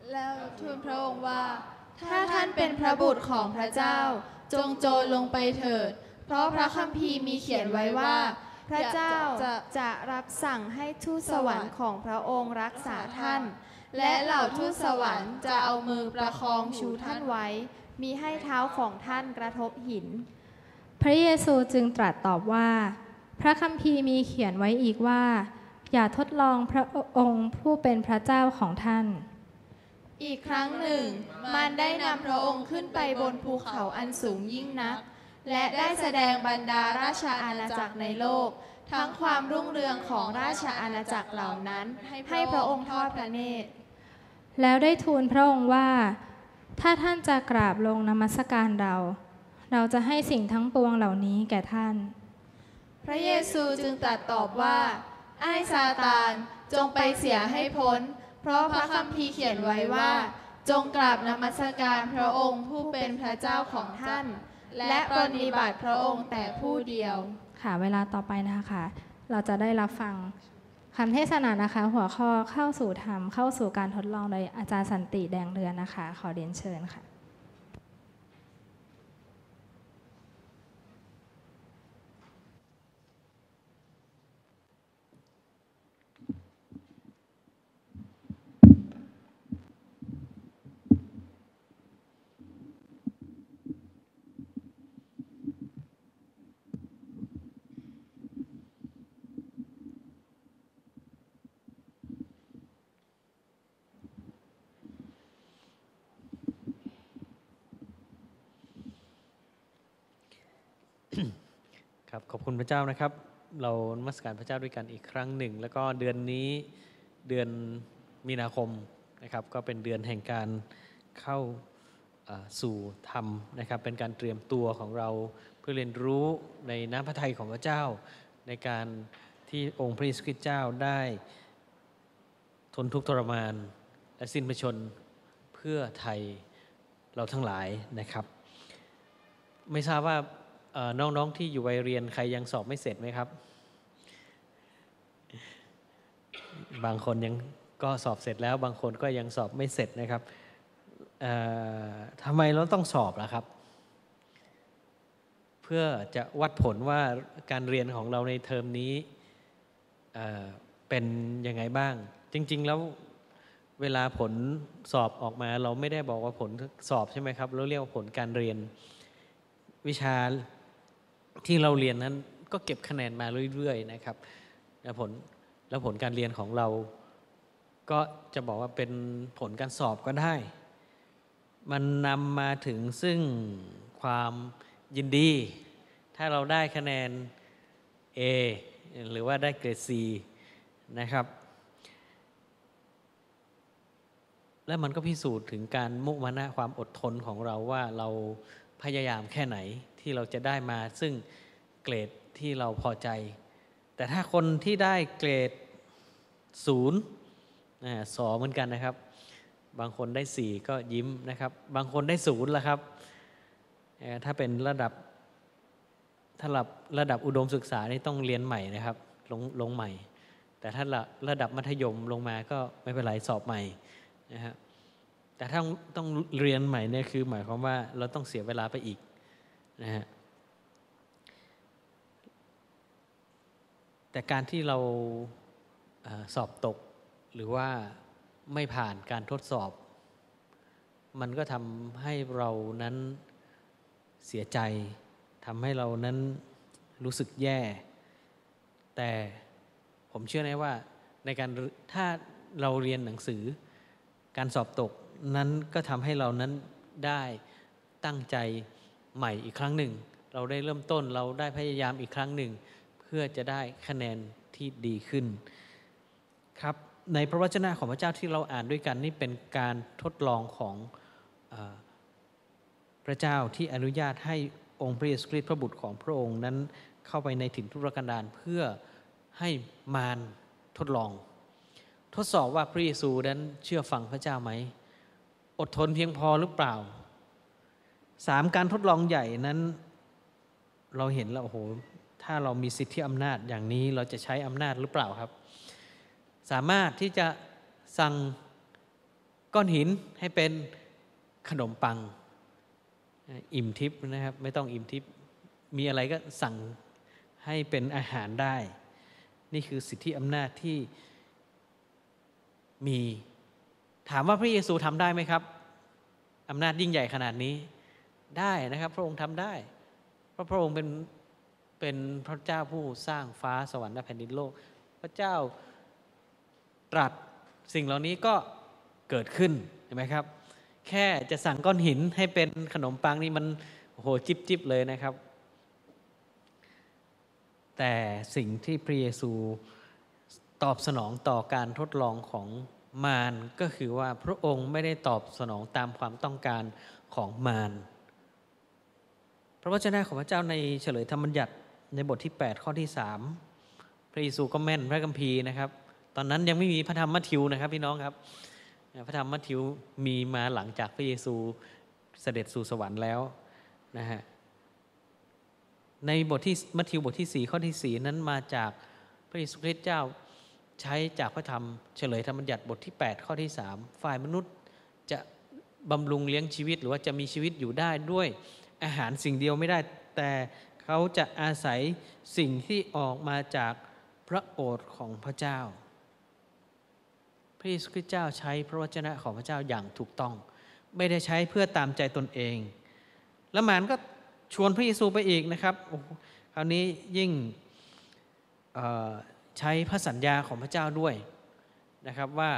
แล้วทูลพระองค์ว่าถ้าท่านเป็นพระบุตรของพระเจ้าจงโจรลงไปเถิดเพราะพระคัมภีร์มีเขียนไว้ว่าพระเจ้าจะรับสั่งให้ทูตสวรรค์ของพระองค์รักษาท่านและเหล่าทูตสวรรค์จะเอามือประคองชูท่านไว้มิให้เท้าของท่านกระทบหินพระเยซูจึงตรัสตอบว่าพระคัมภีร์มีเขียนไว้อีกว่าอย่าทดลองพระองค์ผู้เป็นพระเจ้าของท่านอีกครั้งหนึ่งมารได้นำพระองค์ขึ้นไปบนภูเขาอันสูงยิ่งนักและได้แสดงบรรดาราชอาณาจักรในโลกทั้งความรุ่งเรืองของราชอาณาจักรเหล่านั้นให้พระองค์ทอดพระเนตรแล้วได้ทูลพระองค์ว่าถ้าท่านจะกราบลงนมัสการเราจะให้สิ่งทั้งปวงเหล่านี้แก่ท่านพระเยซูจึงตรัสตอบว่าไอ้ซาตานจงไปเสียให้พ้นเพราะพระคัมภีร์เขียนไว้ว่าจงกราบนมัสการพระองค์ผู้เป็นพระเจ้าของท่านและปฏิบัติพระองค์แต่ผู้เดียวค่ะเวลาต่อไปนะคะเราจะได้รับฟังคำเทศนานะคะหัวข้อเข้าสู่ธรรมเข้าสู่การทดลองโดยอาจารย์สันติแดงเรือนนะคะขอเรียนเชิญค่ะครับขอบคุณพระเจ้านะครับเรานมัสการพระเจ้าด้วยกันอีกครั้งหนึ่งแล้วก็เดือนนี้เดือนมีนาคมนะครับก็เป็นเดือนแห่งการเข้าสู่ธรรมนะครับเป็นการเตรียมตัวของเราเพื่อเรียนรู้ในน้ำพระทัยของพระเจ้าในการที่องค์พระเยซูคริสต์เจ้าได้ทนทุกข์ทรมานและสิ้นพระชนเพื่อไทยเราทั้งหลายนะครับไม่ทราบว่าน้องๆที่อยู่วัยเรียนใครยังสอบไม่เสร็จไหมครับบางคนยังก็สอบเสร็จแล้วบางคนก็ยังสอบไม่เสร็จนะครับทำไมเราต้องสอบล่ะครับเพื่อจะวัดผลว่าการเรียนของเราในเทอมนี้เป็นยังไงบ้างจริงๆแล้วเวลาผลสอบออกมาเราไม่ได้บอกว่าผลสอบใช่ไหมครับเราเรียกว่าผลการเรียนวิชาที่เราเรียนนั้นก็เก็บคะแนนมาเรื่อยๆนะครับแล้วผลการเรียนของเราก็จะบอกว่าเป็นผลการสอบก็ได้มันนำมาถึงซึ่งความยินดีถ้าเราได้คะแนน A หรือว่าได้เกรด C นะครับและมันก็พิสูจน์ถึงการมุมานะความอดทนของเราว่าเราพยายามแค่ไหนที่เราจะได้มาซึ่งเกรดที่เราพอใจแต่ถ้าคนที่ได้เกรด0สอเหมือนกันนะครับบางคนได้4ก็ยิ้มนะครับบางคนได้0ละครับถ้าเป็นระดับอุดมศึกษานี่ต้องเรียนใหม่นะครับลงใหม่แต่ถ้าระดับมัธยมลงมาก็ไม่เป็นไรสอบใหม่นะฮะแต่ถ้าต้องเรียนใหม่เนี่ยคือหมายความว่าเราต้องเสียเวลาไปอีกนะฮะแต่การที่เราสอบตกหรือว่าไม่ผ่านการทดสอบมันก็ทำให้เรานั้นเสียใจทำให้เรานั้นรู้สึกแย่แต่ผมเชื่อแน่ว่าในการถ้าเราเรียนหนังสือการสอบตกนั้นก็ทำให้เรานั้นได้ตั้งใจใหม่อีกครั้งหนึ่งเราได้เริ่มต้นเราได้พยายามอีกครั้งหนึ่งเพื่อจะได้คะแนนที่ดีขึ้นครับในพระวจนะของพระเจ้าที่เราอ่านด้วยกันนี่เป็นการทดลองของพระเจ้าที่อนุญาตให้องค์พระเยซูคริสต์พระบุตรของพระองค์นั้นเข้าไปในถิ่นทุรกันดารเพื่อให้มารทดลองทดสอบว่าพระเยซูนั้นเชื่อฟังพระเจ้าไหมอดทนเพียงพอหรือเปล่า3การทดลองใหญ่นั้นเราเห็นแล้วโอ้โหถ้าเรามีสิทธิอำนาจอย่างนี้เราจะใช้อำนาจหรือเปล่าครับสามารถที่จะสั่งก้อนหินให้เป็นขนมปังอิ่มทิพย์นะครับไม่ต้องอิ่มทิพย์มีอะไรก็สั่งให้เป็นอาหารได้นี่คือสิทธิอำนาจที่มีถามว่าพระเยซูทำได้ไหมครับอำนาจยิ่งใหญ่ขนาดนี้ได้นะครับพระองค์ทำได้เพราะพระองค์เป็นพระเจ้าผู้สร้างฟ้าสวรรค์และแผ่นดินโลกพระเจ้าตรัสสิ่งเหล่านี้ก็เกิดขึ้นเห็นไหมครับแค่จะสั่งก้อนหินให้เป็นขนมปังนี่มันโอ้โหจิบเลยนะครับแต่สิ่งที่พระเยซูตอบสนองต่อการทดลองของมารก็คือว่าพระองค์ไม่ได้ตอบสนองตามความต้องการของมารพระวจนะของพระเจ้าในเฉลยธรรมบัญญัติในบทที่8ข้อที่3พระเยซูก็แม่นพระคัมภีร์นะครับตอนนั้นยังไม่มีพระธรรมมัทธิวนะครับพี่น้องครับพระธรรมมัทธิวมีมาหลังจากพระเยซูเสด็จสู่สวรรค์แล้วนะฮะในบทที่มัทธิวบทที่4ข้อที่4นั้นมาจากพระเยซูคริสต์เจ้าใช้จากพระธรรมเฉลยธรรมบัญญัติบทที่8ข้อที่3ฝ่ายมนุษย์จะบำรุงเลี้ยงชีวิตหรือว่าจะมีชีวิตอยู่ได้ด้วยอาหารสิ่งเดียวไม่ได้แต่เขาจะอาศัยสิ่งที่ออกมาจากพระโอษฐ์ของพระเจ้าพระเยซูคริสต์เจ้าใช้พระวจนะของพระเจ้าอย่างถูกต้องไม่ได้ใช้เพื่อตามใจตนเองแล้วมารก็ชวนพระเยซูไปอีกนะครับคราวนี้ยิ่งใช้พระสัญญาของพระเจ้าด้วยนะครับว่า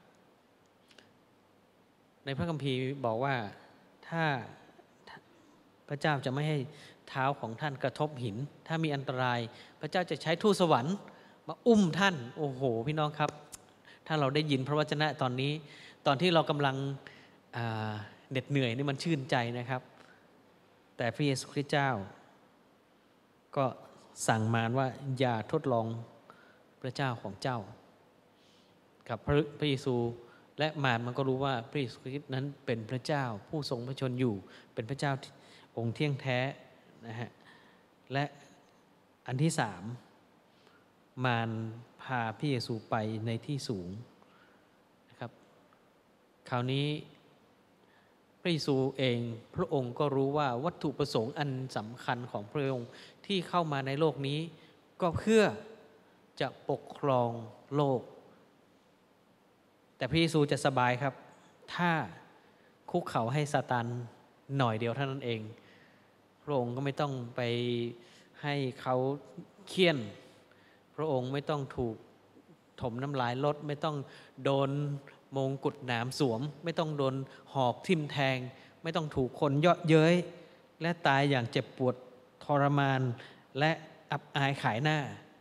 ในพระคัมภีร์บอกว่าถ้าพระเจ้าจะไม่ให้เท้าของท่านกระทบหินถ้ามีอันตรายพระเจ้าจะใช้ทูตสวรรค์มาอุ้มท่านโอ้โหพี่น้องครับถ้าเราได้ยินพระวจนะตอนนี้ตอนที่เรากำลังเหน็ดเหนื่อยนี่มันชื่นใจนะครับแต่พระเยซูคริสต์เจ้าก็สั่งมารว่าอย่าทดลองพระเจ้าของเจ้ากับพระเยซูและมารมันก็รู้ว่าพระเยซูคริสต์นั้นเป็นพระเจ้าผู้ทรงพระชนอยู่เป็นพระเจ้าองค์เที่ยงแท้นะฮะและอันที่3มารพาพระเยซูไปในที่สูงนะครับคราวนี้พระเยซูเองพระองค์ก็รู้ว่าวัตถุประสงค์อันสำคัญของพระองค์ที่เข้ามาในโลกนี้ก็เพื่อจะปกครองโลกแต่พระเยซูจะสบายครับถ้าคุกเข่าให้ซาตานหน่อยเดียวเท่านั้นเองพระองค์ก็ไม่ต้องไปให้เขาเฆี่ยนพระองค์ไม่ต้องถูกถมน้ำลายลดไม่ต้องโดนมงกุฎหนามสวมไม่ต้องโดนหอกทิ่มแทงไม่ต้องถูกคนเยาะเย้ยและตายอย่างเจ็บปวดทรมานและอับอายขายหน้า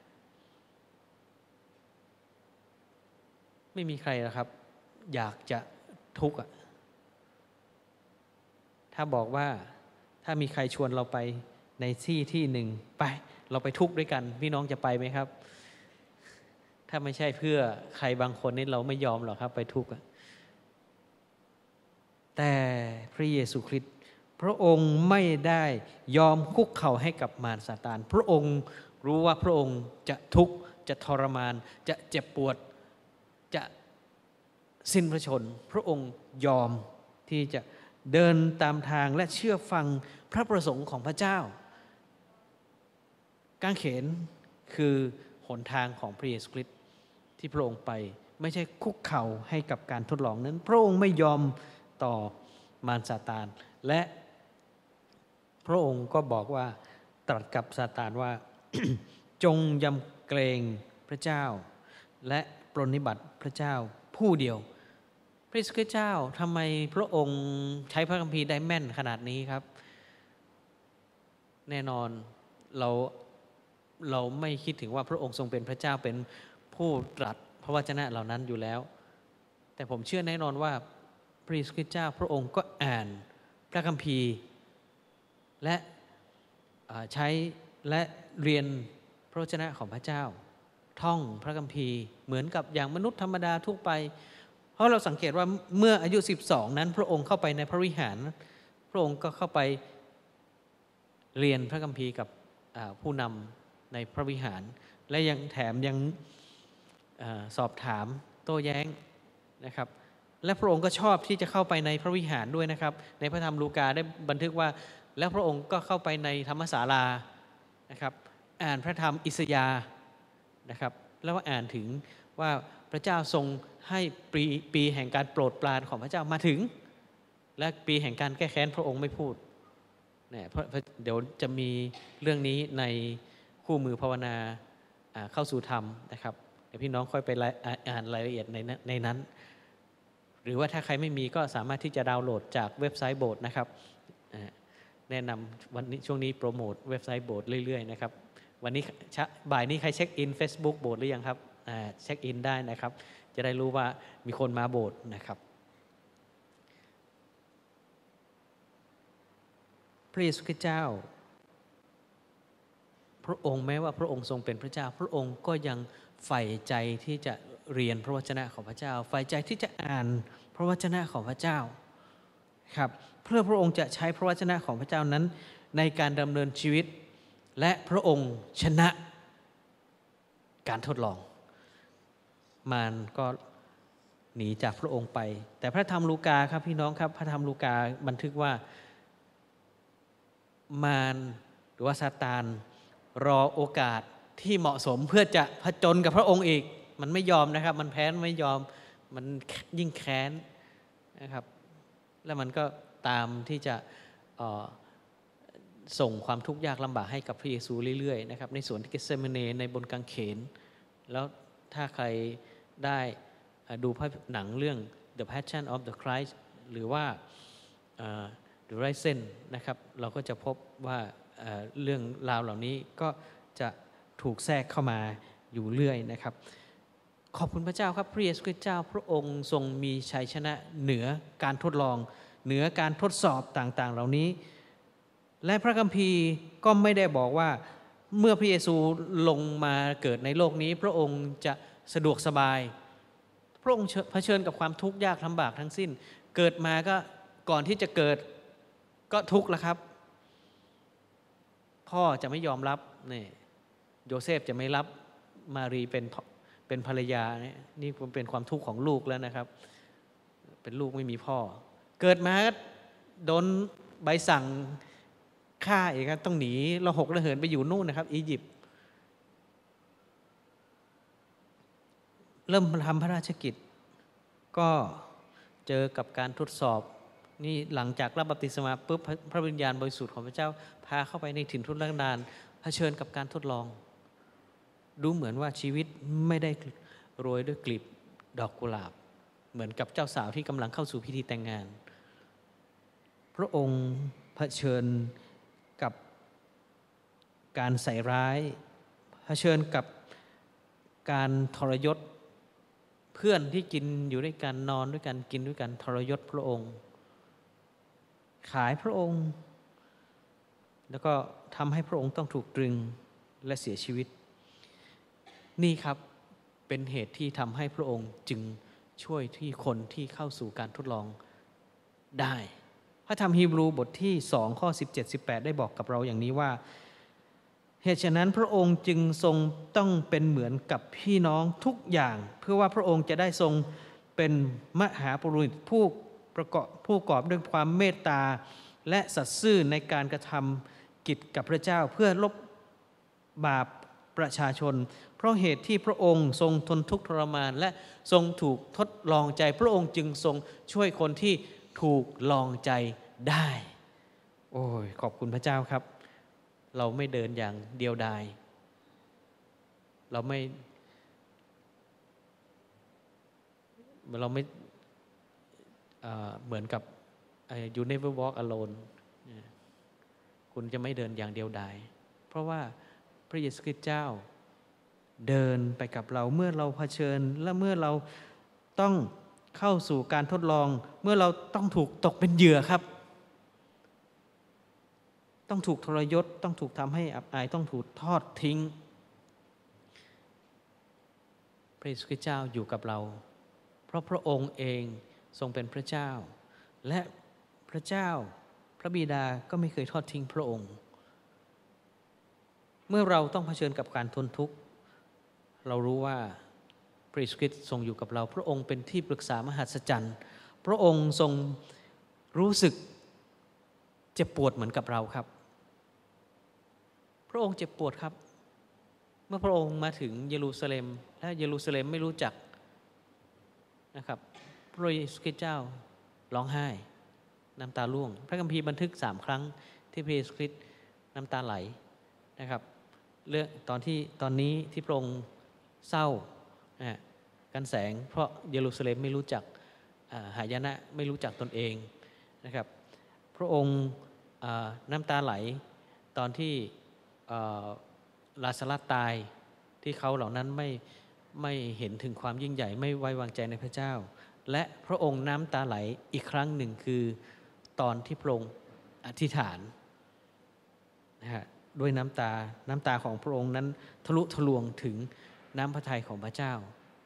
ไม่มีใครหรอกครับอยากจะทุกข์ถ้าบอกว่าถ้ามีใครชวนเราไปในที่หนึ่งไปเราไปทุกข์ด้วยกันพี่น้องจะไปไหมครับถ้าไม่ใช่เพื่อใครบางคนนี่เราไม่ยอมหรอกครับไปทุกข์แต่พระเยซูคริสต์พระองค์ไม่ได้ยอมคุกเข่าให้กับมารซาตานพระองค์รู้ว่าพระองค์จะทุกข์จะทรมานจะเจ็บปวดจะสิ้นพระชนพระองค์ยอมที่จะเดินตามทางและเชื่อฟังพระประสงค์ของพระเจ้ากางเขนคือหนทางของพระเยซูคริสต์ที่พระองค์ไปไม่ใช่คุกเข่าให้กับการทดลองนั้นพระองค์ไม่ยอมต่อมารซาตานและพระองค์ก็บอกว่าตรัสกับซาตานว่า จงยำเกรงพระเจ้าและปรนนิบัติพระเจ้าผู้เดียวพระเยซูคริสต์เจ้าทำไมพระองค์ใช้พระคัมภีร์ได้แม่นขนาดนี้ครับแน่นอนเราไม่คิดถึงว่าพระองค์ทรงเป็นพระเจ้าเป็นผู้ตรัสพระวจนะเหล่านั้นอยู่แล้วแต่ผมเชื่อแน่นอนว่าพระเยซูคริสต์เจ้าพระองค์ก็อ่านพระคัมภีร์และใช้และเรียนพระวจนะของพระเจ้าท่องพระคัมภีร์เหมือนกับอย่างมนุษย์ธรรมดาทั่วไปเพราะเราสังเกตว่าเมื่ออายุ12นั้นพระองค์เข้าไปในพระวิหารพระองค์ก็เข้าไปเรียนพระคัมภีร์กับผู้นำในพระวิหารและยังแถมยังสอบถามโต้แย้งนะครับและพระองค์ก็ชอบที่จะเข้าไปในพระวิหารด้วยนะครับในพระธรรมลูกาได้บันทึกว่าแล้วพระองค์ก็เข้าไปในธรรมศาลานะครับอ่านพระธรรมอิสยาห์นะครับแล้วอ่านถึงว่าพระเจ้าทรงให้ปีแห่งการโปรดปรานของพระเจ้ามาถึงและปีแห่งการแก้แค้นพระองค์ไม่พูดเนี่ยเดี๋ยวจะมีเรื่องนี้ในคู่มือภาวนาเข้าสู่ธรรมนะครับเดี๋ยวพี่น้องค่อยไปอ่านรายละเอียดในนั้นหรือว่าถ้าใครไม่มีก็สามารถที่จะดาวน์โหลดจากเว็บไซต์โบสถ์นะครับแนะนำวันนี้ช่วงนี้โปรโมทเว็บไซต์โบสถ์เรื่อยๆนะครับวันนี้บ่ายนี้ใครเช็คอิน Facebook โบสถ์หรือยังครับเช็คอินได้นะครับจะได้รู้ว่ามีคนมาโบสถ์นะครับพระเยซูคริสต์เจ้าพระองค์แม้ว่าพระองค์ทรงเป็นพระเจ้าพระองค์ก็ยังใฝ่ใจที่จะเรียนพระวจนะของพระเจ้าใฝ่ใจที่จะอ่านพระวจนะของพระเจ้าครับเพื่อพระองค์จะใช้พระวจนะของพระเจ้านั้นในการดำเนินชีวิตและพระองค์ชนะการทดลองมารก็หนีจากพระองค์ไปแต่พระธรรมลูกาครับพี่น้องครับพระธรรมลูกาบันทึกว่ามารหรือว่าซาตานรอโอกาสที่เหมาะสมเพื่อจะผจญกับพระองค์อีกมันไม่ยอมนะครับมันแพ้ไม่ยอมมันยิ่งแค้นนะครับแล้วมันก็ตามที่จะส่งความทุกข์ยากลำบากให้กับพระเยซูเรื่อยๆนะครับในสวนเกสเซมาเนในบนกางเขนแล้วถ้าใครได้ดูภาพหนังเรื่อง The Passion of the Christ หรือว่า The Risen นะครับเราก็จะพบว่าเรื่องราวเหล่านี้ก็จะถูกแทรกเข้ามาอยู่เรื่อยนะครับขอบคุณพระเจ้าครับพระเยซูคริสต์เจ้าพระองค์ทรงมีชัยชนะเหนือการทดลองเหนือการทดสอบต่างๆเหล่านี้และพระคัมภีร์ก็ไม่ได้บอกว่าเมื่อพระเยซูลงมาเกิดในโลกนี้พระองค์จะสะดวกสบายพระองค์เผชิญกับความทุกข์ยากลำบากทั้งสิ้นเกิดมาก็ก่อนที่จะเกิดก็ทุกข์แล้วครับพ่อจะไม่ยอมรับนี่โยเซฟจะไม่รับมารีเป็นภรรยานี่เป็นความทุกข์ของลูกแล้วนะครับเป็นลูกไม่มีพ่อเกิดมาก็โดนใบสั่งฆ่าอีกครับต้องหนีระหกระเหินไปอยู่นู่นนะครับอียิปต์เริ่มทำพระราชกิจก็เจอกับการทดสอบนี่หลังจากรับบัพติศมาปุ๊บพระวิญญาณบริสุทธิ์ของพระเจ้าพาเข้าไปในถิ่นทุรกันดารเผชิญกับการทดลองดูเหมือนว่าชีวิตไม่ได้โรยด้วยกลีบดอกกุหลาบเหมือนกับเจ้าสาวที่กำลังเข้าสู่พิธีแต่งงานพระองค์เผชิญกับการใส่ร้ายเผชิญกับการทรยศเพื่อนที่กินอยู่ด้วยกันนอนด้วยกันกินด้วยกันทรยศพระองค์ขายพระองค์แล้วก็ทำให้พระองค์ต้องถูกตรึงและเสียชีวิตนี่ครับเป็นเหตุที่ทำให้พระองค์จึงช่วยที่คนที่เข้าสู่การทดลองได้พระธรรมฮีบรูบทที่2ข้อ 17-18 ได้บอกกับเราอย่างนี้ว่าเหตุฉะนั้นพระองค์จึงทรงต้องเป็นเหมือนกับพี่น้องทุกอย่างเพื่อว่าพระองค์จะได้ทรงเป็นมหาปุโรหิตผู้ประกอบด้วยความเมตตาและสัตย์ซื่อในการกระทำกิจกับพระเจ้าเพื่อลบบาปประชาชนเพราะเหตุที่พระองค์ทรงทนทุกข์ทรมานและทรงถูกทดลองใจพระองค์จึงทรงช่วยคนที่ถูกลองใจได้โอ้ยขอบคุณพระเจ้าครับเราไม่เดินอย่างเดียวดายเราไม่เหมือนกับ you never walk alone คุณจะไม่เดินอย่างเดียวดายเพราะว่าพระเยซูคริสต์เจ้าเดินไปกับเราเมื่อเราเผชิญและเมื่อเราต้องเข้าสู่การทดลองเมื่อเราต้องถูกตกเป็นเหยื่อครับต้องถูกทรยศต้องถูกทำให้อับอายต้องถูกทอดทิ้งพระเยซูคริสต์เจ้าอยู่กับเราเพราะพระองค์เองทรงเป็นพระเจ้าและพระเจ้าพระบิดาก็ไม่เคยทอดทิ้งพระองค์เมื่อเราต้องเผชิญกับการทนทุกข์เรารู้ว่าพระเยซูคริสต์ทรงอยู่กับเราพระองค์เป็นที่ปรึกษามหัศจรรย์พระองค์ทรงรู้สึกเจ็บปวดเหมือนกับเราครับพระองค์เจ็บปวดครับเมื่อพระองค์มาถึงเยรูซาเล็มและเยรูซาเล็มไม่รู้จักนะครับพระเยซูคริสต์เจ้าร้องไห้น้ำตาร่วงพระคัมภีร์บันทึก3 ครั้งที่พระเยซูคริสต์น้ำตาไหลนะครับเรื่องตอนนี้ที่พระองค์เศร้ากันแสงเพราะเยรูซาเล็มไม่รู้จักหายนะไม่รู้จักตนเองนะครับพระองค์น้ำตาไหลตอนที่ลาซารัสตายที่เขาเหล่านั้นไม่เห็นถึงความยิ่งใหญ่ไม่ไว้วางใจในพระเจ้าและพระองค์น้ำตาไหลอีกครั้งหนึ่งคือตอนที่พระองค์อธิษฐานนะฮะด้วยน้ำตาของพระองค์นั้นทะลุทะลวงถึงน้ำพระทัยของพระเจ้า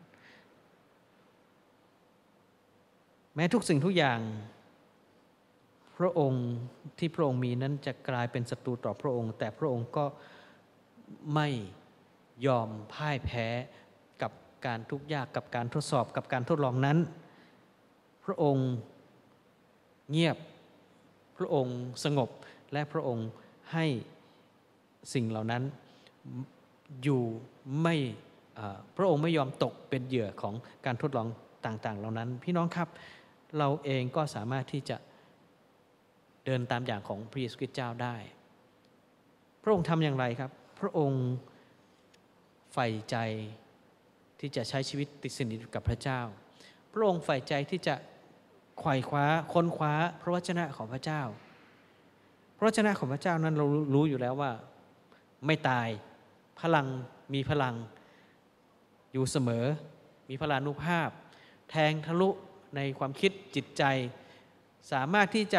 แม้ทุกสิ่งทุกอย่างพระองค์ที่พระองค์มีนั้นจะกลายเป็นศัตรูต่อพระองค์แต่พระองค์ก็ไม่ยอมพ่ายแพ้กับการทุกข์ยากกับการทดสอบกับการทดลองนั้นพระองค์เงียบพระองค์สงบและพระองค์ให้สิ่งเหล่านั้นอยู่ไม่พระองค์ไม่ยอมตกเป็นเหยื่อของการทดลองต่างๆเหล่านั้นพี่น้องครับเราเองก็สามารถที่จะเดินตามอย่างของพระเยซูคริสต์เจ้าได้พระองค์ทำอย่างไรครับพระองค์ใฝ่ใจที่จะใช้ชีวิตติดสนิทกับพระเจ้าพระองค์ใฝ่ใจที่จะไขว่คว้าค้นคว้าพระวจนะของพระเจ้าพระวจนะของพระเจ้านั้นเรารู้อยู่แล้วว่าไม่ตายมีพลังอยู่เสมอมีพลานุภาพแทงทะลุในความคิดจิตใจสามารถที่จะ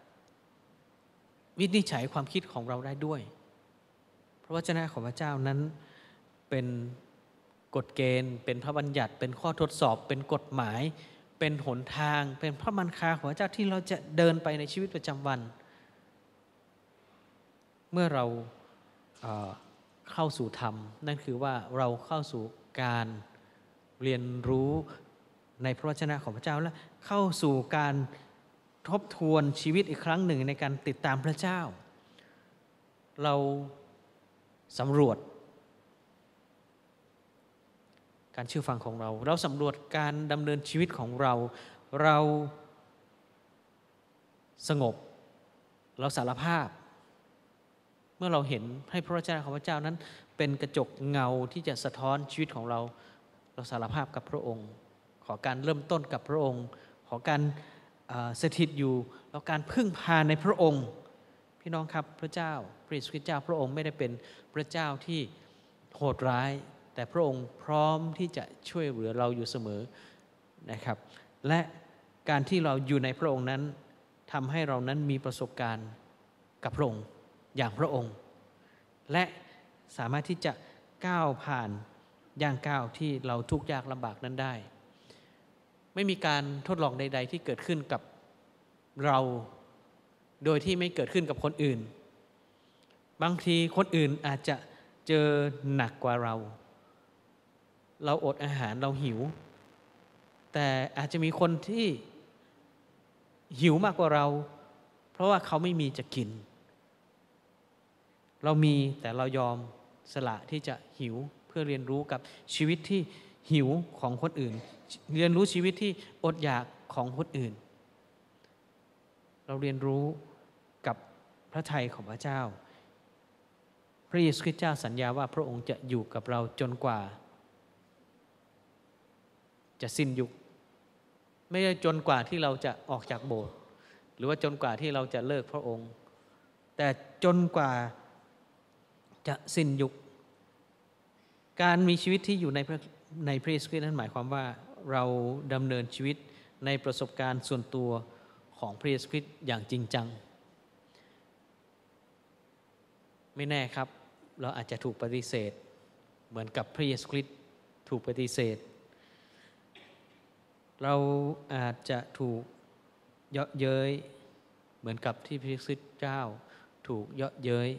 วินิจฉัยความคิดของเราได้ด้วยพระวจนะของพระเจ้านั้นเป็นกฎเกณฑ์เป็นพระบัญญัติเป็นข้อทดสอบเป็นกฎหมายเป็นหนทางเป็นพระบัญชาของพระเจ้าที่เราจะเดินไปในชีวิตประจำวันเมื่อเราเข้าสู่ธรรมนั่นคือว่าเราเข้าสู่การเรียนรู้ในพระวจนะของพระเจ้าและเข้าสู่การทบทวนชีวิตอีกครั้งหนึ่งในการติดตามพระเจ้าเราสำรวจการเชื่อฟังของเราสำรวจการดำเนินชีวิตของเราสงบเราสารภาพเมื่อเราเห็นให้พระวจนะของพระเจ้านั้นเป็นกระจกเงาที่จะสะท้อนชีวิตของเราสารภาพกับพระองค์ขอการเริ่มต้นกับพระองค์ขอการสถิตอยู่แล้วการพึ่งพาในพระองค์พี่น้องครับพระเจ้าพระเยซูคริสต์เจ้าพระองค์ไม่ได้เป็นพระเจ้าที่โหดร้ายแต่พระองค์พร้อมที่จะช่วยเหลือเราอยู่เสมอนะครับและการที่เราอยู่ในพระองค์นั้นทำให้เรานั้นมีประสบการณ์กับพระองค์อย่างพระองค์และสามารถที่จะก้าวผ่านย่างก้าวที่เราทุกข์ยากลำบากนั้นได้ไม่มีการทดลองใดๆที่เกิดขึ้นกับเราโดยที่ไม่เกิดขึ้นกับคนอื่นบางทีคนอื่นอาจจะเจอหนักกว่าเราอดอาหารเราหิวแต่อาจจะมีคนที่หิวมากกว่าเราเพราะว่าเขาไม่มีจะกินเรามีแต่เรายอมสละที่จะหิวเพื่อเรียนรู้กับชีวิตที่หิวของคนอื่นเรียนรู้ชีวิตที่อดอยากของคนอื่นเราเรียนรู้กับพระทัยของพระเจ้าพระเยซูคริสต์เจ้าสัญญาว่าพระองค์จะอยู่กับเราจนกว่าจะสิ้นยุคไม่ได้จนกว่าที่เราจะออกจากโบสถ์หรือว่าจนกว่าที่เราจะเลิกพระองค์แต่จนกว่าจะสิ้นยุคการมีชีวิตที่อยู่ในพระเยซูคริสต์นั้นหมายความว่าเราดำเนินชีวิตในประสบการณ์ส่วนตัวของพระเยซูคริสต์อย่างจริงจังไม่แน่ครับเราอาจจะถูกปฏิเสธเหมือนกับพระเยซูคริสต์ถูกปฏิเสธเราอาจจะถูกเยาะเย้ยเหมือนกับที่พระเยซูคริสต์เจ้าถูกเยาะเย้ย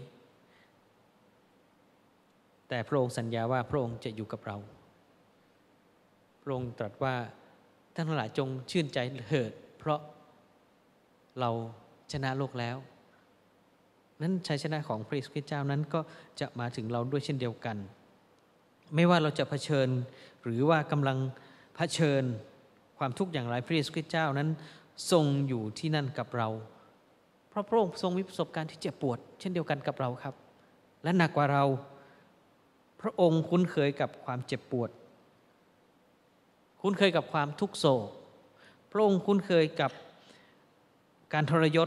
แต่พระองค์สัญญาว่าพระองค์จะอยู่กับเราพระองค์ตรัสว่าท่านทั้งหลายจงชื่นใจเถิดเพราะเราชนะโลกแล้วนั้นชัยชนะของพระเยซูคริสต์เจ้านั้นก็จะมาถึงเราด้วยเช่นเดียวกันไม่ว่าเราจะเผชิญหรือว่ากำลังเผชิญความทุกข์อย่างไรพระเยซูคริสต์เจ้านั้นทรงอยู่ที่นั่นกับเราเพราะพระองค์ทรงมีประสบการณ์ที่เจ็บปวดเช่นเดียวกันกับเราครับและหนักกว่าเราพระองค์คุ้นเคยกับความเจ็บปวดคุ้นเคยกับความทุกโศกพระองค์คุ้นเคยกับการทรยศ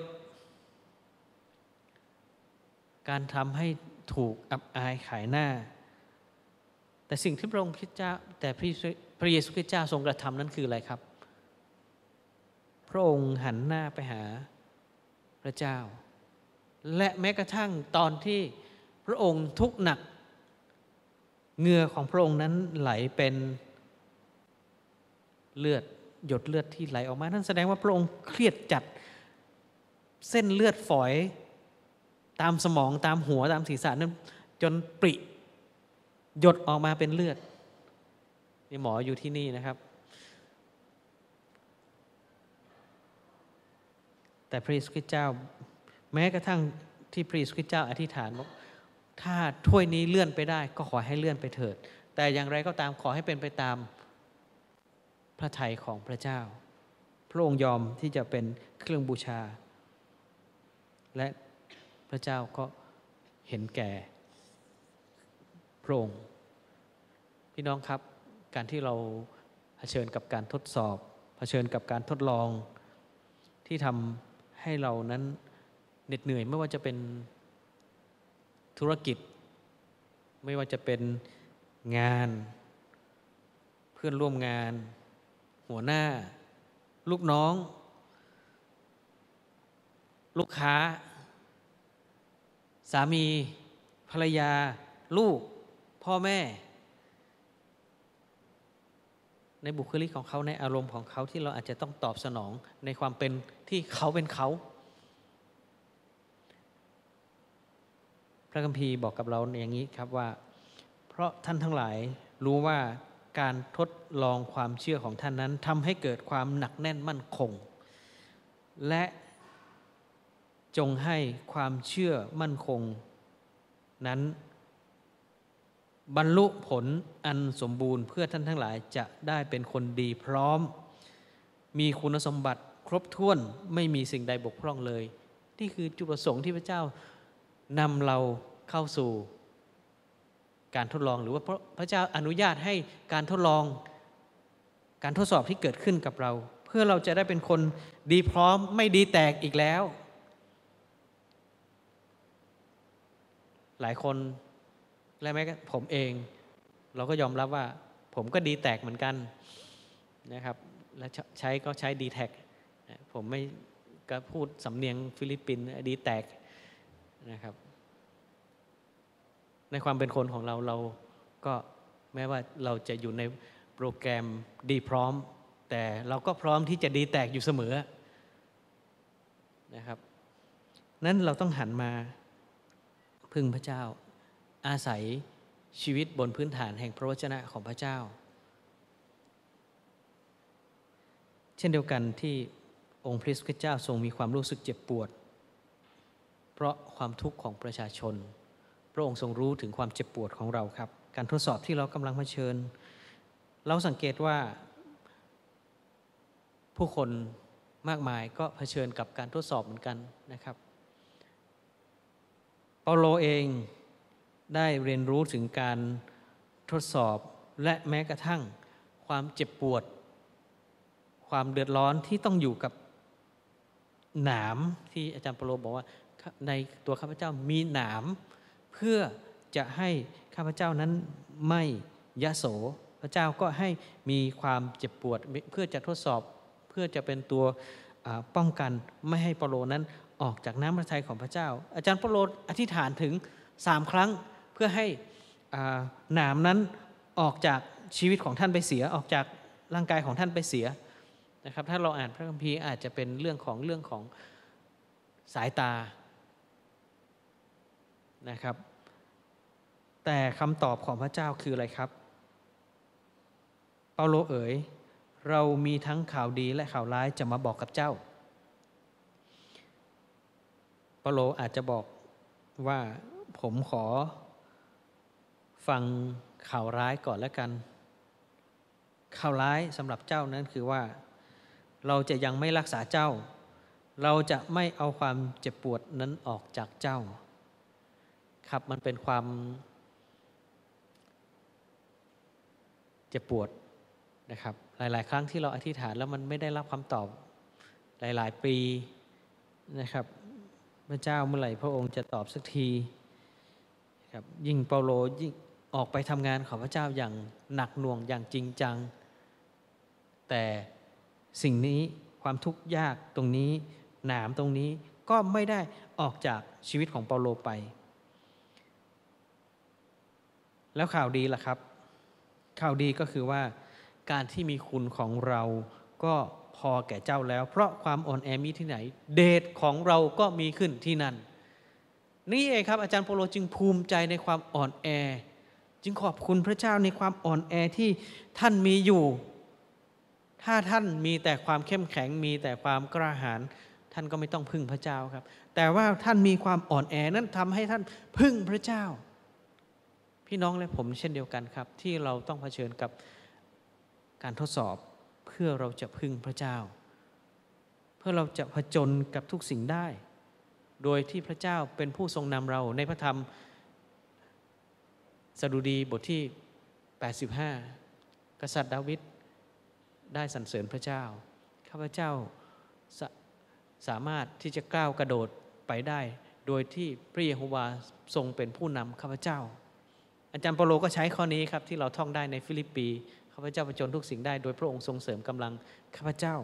การทำให้ถูกอับอายขายหน้าแต่สิ่งที่พระองค์พระเยซูคริสต์เจ้าทรงกระทำนั้นคืออะไรครับพระองค์หันหน้าไปหาพระเจ้าและแม้กระทั่งตอนที่พระองค์ทุกข์หนักเหงื่อของพระองค์นั้นไหลเป็นเลือดหยดเลือดที่ไหลออกมานั่นแสดงว่าพระองค์เครียดจัดเส้นเลือดฝอยตามสมองตามหัวตามศีรษะนั้นจนปริหยดออกมาเป็นเลือดนี่หมออยู่ที่นี่นะครับแต่พระเยซูคริสต์เจ้าแม้กระทั่งที่พระเยซูคริสต์เจ้าอธิษฐานว่าถ้าถ้วยนี้เลื่อนไปได้ก็ขอให้เลื่อนไปเถิดแต่อย่างไรก็ตามขอให้เป็นไปตามพระทัยของพระเจ้าพระองค์ยอมที่จะเป็นเครื่องบูชาและพระเจ้าก็เห็นแก่พระองค์พี่น้องครับการที่เราเผชิญกับการทดสอบเผชิญกับการทดลองที่ทำให้เรานั้นเหน็ดเหนื่อยไม่ว่าจะเป็นธุรกิจไม่ว่าจะเป็นงานเพื่อนร่วมงานหัวหน้าลูกน้องลูกค้าสามีภรรยาลูกพ่อแม่ในบุคลิกของเขาในอารมณ์ของเขาที่เราอาจจะต้องตอบสนองในความเป็นที่เขาเป็นเขาพระคัมภีร์บอกกับเราอย่างนี้ครับว่าเพราะท่านทั้งหลายรู้ว่าการทดลองความเชื่อของท่านนั้นทำให้เกิดความหนักแน่นมั่นคงและจงให้ความเชื่อมั่นคงนั้นบรรลุผลอันสมบูรณ์เพื่อท่านทั้งหลายจะได้เป็นคนดีพร้อมมีคุณสมบัติครบถ้วนไม่มีสิ่งใดบกพร่องเลยนี่คือจุดประสงค์ที่พระเจ้านำเราเข้าสู่การทดลองหรือว่าพระเจ้าอนุญาตให้การทดลองการทดสอบที่เกิดขึ้นกับเราเพื่อเราจะได้เป็นคนดีพร้อมไม่ดีแตกอีกแล้วหลายคนและแม้ผมเองเราก็ยอมรับว่าผมก็ดีแตกเหมือนกันนะครับและก็ใช้ดีแท็กผมไม่ก็พูดสำเนียงฟิลิปปินส์ดีแตกนะครับในความเป็นคนของเราก็แม้ว่าเราจะอยู่ในโปรแกรมดีพร้อมแต่เราก็พร้อมที่จะดีแตกอยู่เสมอนะครับนั้นเราต้องหันมาพึ่งพระเจ้าอาศัยชีวิตบนพื้นฐานแห่งพระวจนะของพระเจ้าเช่นเดียวกันที่องค์พระคริสต์เจ้าทรงมีความรู้สึกเจ็บปวดเพราะความทุกข์ของประชาชนพระองค์ทรงรู้ถึงความเจ็บปวดของเราครับการทดสอบที่เรากำลังเผชิญเราสังเกตว่าผู้คนมากมายก็เผชิญกับการทดสอบเหมือนกันนะครับเปาโลเองได้เรียนรู้ถึงการทดสอบและแม้กระทั่งความเจ็บปวดความเดือดร้อนที่ต้องอยู่กับหนามที่อาจารย์เปาโลบอกว่าในตัวข้าพเจ้ามีหนามเพื่อจะให้ข้าพเจ้านั้นไม่ยโสพระเจ้าก็ให้มีความเจ็บปวดเพื่อจะทดสอบเพื่อจะเป็นตัวป้องกันไม่ให้เปาโลนั้นออกจากน้ำพระทัยของพระเจ้าอาจารย์เปาโลอธิษฐานถึง3 ครั้งเพื่อให้หนามนั้นออกจากชีวิตของท่านไปเสียออกจากร่างกายของท่านไปเสียนะครับถ้าเราอ่านพระคัมภีร์อาจจะเป็นเรื่องของสายตานะครับแต่คำตอบของพระเจ้าคืออะไรครับเปาโลเอ๋ยเรามีทั้งข่าวดีและข่าวร้ายจะมาบอกกับเจ้าเปาโลอาจจะบอกว่าผมขอฟังข่าวร้ายก่อนแล้วกันข่าวร้ายสำหรับเจ้านั้นคือว่าเราจะยังไม่รักษาเจ้าเราจะไม่เอาความเจ็บปวดนั้นออกจากเจ้าครับมันเป็นความเจ็บปวดนะครับหลายๆครั้งที่เราอธิษฐานแล้วมันไม่ได้รับคำตอบหลายๆปีนะครับพระเจ้าเมื่อไหร่พระองค์จะตอบสักทีครับยิ่งเปาโลยิ่งออกไปทำงานของพระเจ้าอย่างหนักหน่วงอย่างจริงจังแต่สิ่งนี้ความทุกข์ยากตรงนี้หนามตรงนี้ก็ไม่ได้ออกจากชีวิตของเปาโลไปแล้วข่าวดีล่ะครับข่าวดีก็คือว่าการที่มีคุณของเราก็พอแก่เจ้าแล้วเพราะความอ่อนแอมีที่ไหนเดชของเราก็มีขึ้นที่นั่นนี่เองครับอาจารย์เปาโลจึงภูมิใจในความอ่อนแอจึงขอบคุณพระเจ้าในความอ่อนแอที่ท่านมีอยู่ถ้าท่านมีแต่ความเข้มแข็งมีแต่ความกล้าหาญท่านก็ไม่ต้องพึ่งพระเจ้าครับแต่ว่าท่านมีความอ่อนแอนั้นทำให้ท่านพึ่งพระเจ้าพี่น้องและผมเช่นเดียวกันครับที่เราต้องเผชิญกับการทดสอบเพื่อเราจะพึ่งพระเจ้าเพื่อเราจะผจญกับทุกสิ่งได้โดยที่พระเจ้าเป็นผู้ทรงนำเราในพระธรรมสดุดีบทที่85กษัตริย์ดาวิดได้สรรเสริญพระเจ้าข้าพเจ้าสามารถที่จะก้าวกระโดดไปได้โดยที่พระเยโฮวาห์ทรงเป็นผู้นำข้าพเจ้าอาจารย์เปาโลก็ใช้ข้อนี้ครับที่เราท่องได้ในฟิลิปปีข้าพเจ้าผจญทุกสิ่งได้โดยพระองค์ทรงเสริมกำลังข้าพเจ้า